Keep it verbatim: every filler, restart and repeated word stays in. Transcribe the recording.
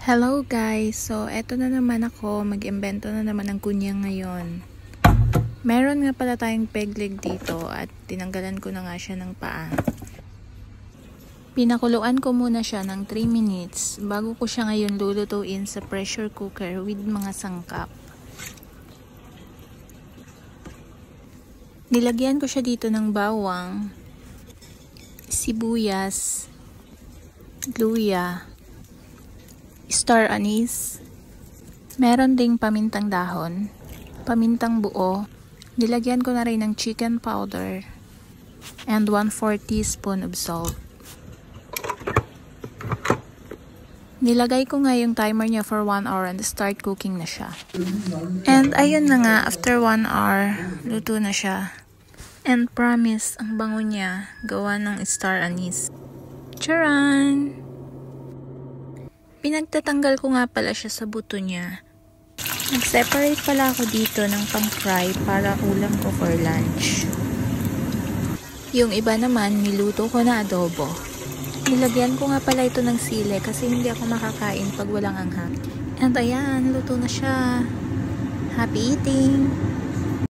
Hello guys! So, eto na naman ako. Mag-imbento na naman ng kunyang ngayon. Meron nga pala tayong peg leg dito at tinanggalan ko na nga siya ng paa. Pinakuluan ko muna siya ng three minutes bago ko siya ngayon lulutuin sa pressure cooker with mga sangkap. Nilagyan ko siya dito ng bawang, sibuyas, luya, star anise, meron ding pamintang dahon, pamintang buo, nilagyan ko na rin ng chicken powder, and one fourth teaspoon of salt. Nilagay ko nga yung timer niya for one hour and start cooking na siya. And ayun na nga, after one hour, luto na siya. And promise, ang bango niya, gawa ng star anise. Charan! Pinagtatanggal ko nga pala siya sa buto niya. Nag-separate pala ako dito ng pang-fry para ulam ko for lunch. Yung iba naman, niluto ko na adobo. Nilagyan ko nga pala ito ng sili kasi hindi ako makakain pag walang anghang. And ayan, luto na siya. Happy eating!